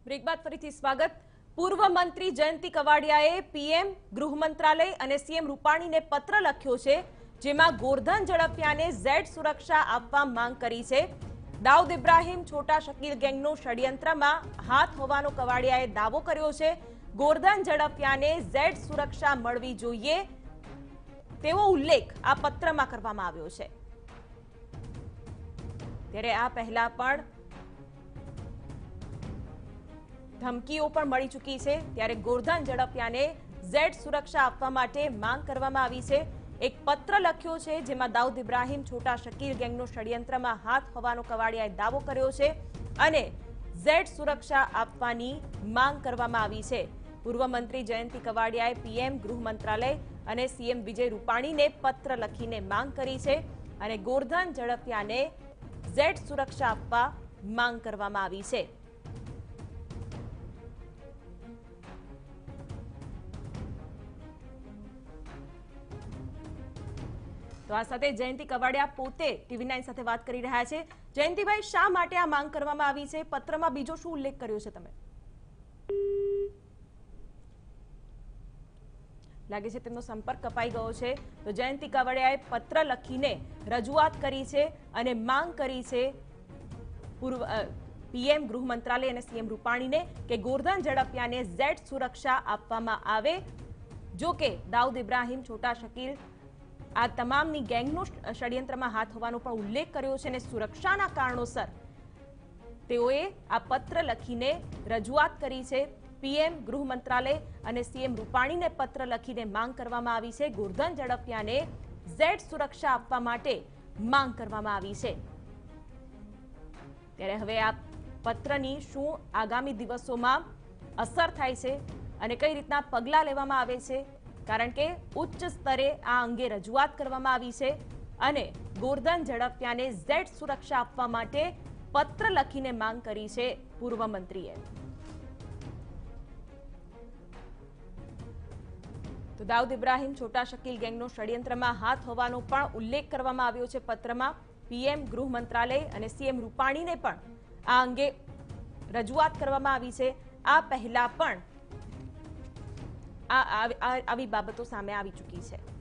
Break બાદ ફરીથી સ્વાગત। પૂર્વ મંત્રી જયંતિ કવાડિયાએ પીએમ ગૃહ મંત્રાલય અને સીએમ રૂપાણીને પત્ર લખ્યો છે, જેમાં ગોરધન ઝડપિયાને ઝેડ સુરક્ષા આપવા માંગ કરી છે। દાઉદ ઇબ્રાહિમ છોટા શકીલ ગેંગનો ષડયંત્રમાં હાથ હોવાનો કવાડિયાએ દાવો કર્યો છે। ગોરધન ઝડપિયાને ઝેડ સુરક્ષા મળવી જોઈએ તેવો ઉલ્લેખ આ પત્રમાં કરવામાં આવ્યો છે। ત્યારે આ પહેલા પણ ધમકીઓ પણ મળી ચૂકી છે, ત્યારે ગોરધન ઝડપિયાને ઝેડ સુરક્ષા આપવા માટે માંગ કરવામાં આવી છે। એક પત્ર લખ્યો છે, જેમાં દાઉદ ઇબ્રાહિમ છોટા શકીલ ગેંગનો ષડયંત્રમાં હાથ હોવાનો કવાડિયાએ દાવો કર્યો છે અને ઝેડ સુરક્ષા આપવાની માંગ કરવામાં આવી છે। પૂર્વ મંત્રી જયંતિ કવાડિયાએ પીએમ ગૃહ મંત્રાલય અને સીએમ વિજય રૂપાણીને પત્ર લખીને માંગ કરી છે અને ગોરધન ઝડપિયાને ઝેડ સુરક્ષા આપવા માંગ કરવામાં આવી છે। તો આ સાથે જયંતિ કવાડિયા પોતે TV9 સાથે વાત કરી રહ્યા છે। જયંતિભાઈ, શા માટે આ માંગ કરવામાં આવી છે? પત્રમાં બીજો શું ઉલ્લેખ કર્યો છે તમે? લાગે છે તેમનો સંપર્ક કપાઈ ગયો છે। તો જયંતિ કવાડિયાએ પત્ર લખીને રજૂઆત કરી છે અને માંગ કરી છે પૂર્વ પીએમ ગૃહ મંત્રાલય અને સીએમ રૂપાણીને કે ગોરધન ઝડપિયાને ઝેડ સુરક્ષા આપવામાં આવે। જો કે દાઉદ ઇબ્રાહિમ છોટા શકીલ આ તમામની ગેંગનો ષડયંત્રમાં હાથ હોવાનો પણ ઉલ્લેખ કર્યો છે અને સુરક્ષાના કારણોસર તેઓએ આ પત્ર લખીને રજૂઆત કરી છે। પીએમ ગૃહ મંત્રાલય અને સીએમ રૂપાણીને પત્ર લખીને માંગ કરવામાં આવી છે। ગોરધન ઝડપિયાને ઝેડ સુરક્ષા આપવા માટે માંગ કરવામાં આવી છે। ત્યારે હવે આ પત્રની શું આગામી દિવસોમાં અસર થાય છે અને કઈ રીતના પગલાં લેવામાં આવે છે, કારણ કે ઉચ્ચ સ્તરે આ અંગે રજૂઆત કરવામાં આવી છે અને ગોરધન ઝડપિયાને ઝેડ સુરક્ષા આપવા માટે પત્ર લખીને માંગ કરી છે પૂર્વ મંત્રીએ। તો દાઉદ ઇબ્રાહિમ છોટા શકીલ ગેંગનો ષડયંત્રમાં હાથ હોવાનો પણ ઉલ્લેખ કરવામાં આવ્યો છે પત્રમાં। પીએમ ગૃહ મંત્રાલય અને સીએમ રૂપાણીને પણ આ અંગે રજૂઆત કરવામાં આવી છે। આ પહેલા પણ આવી બાબતો સામે આવી ચૂકી છે।